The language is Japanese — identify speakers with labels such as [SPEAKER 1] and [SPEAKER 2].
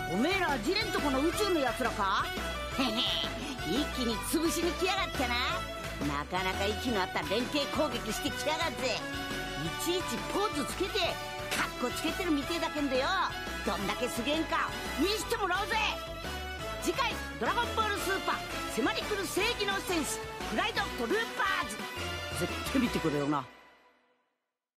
[SPEAKER 1] おめえらジレンとこの宇宙のやつらか？へへ、一気に潰しに来やがったな。なかなか息の合った連携攻撃してきやがって、いちいちポーズつけてカッコつけてるみてえだけんどよ、どんだけすげえんか見してもらおうぜ。次回「ドラゴンボールスーパー迫り来る正義の戦士フライドトルーパーズ」絶対見てくれよな。